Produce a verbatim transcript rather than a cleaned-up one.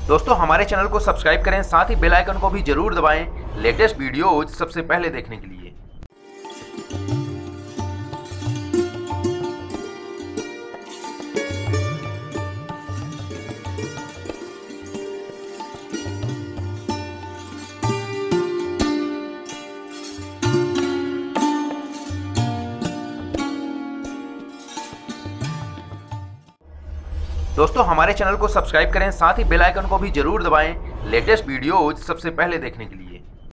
दोस्तों हमारे चैनल को सब्सक्राइब करें, साथ ही बेल आइकन को भी जरूर दबाएं लेटेस्ट वीडियोज सबसे पहले देखने के लिए। दोस्तों हमारे चैनल को सब्सक्राइब करें, साथ ही बेल आइकन को भी जरूर दबाएं लेटेस्ट वीडियोज सबसे पहले देखने के लिए।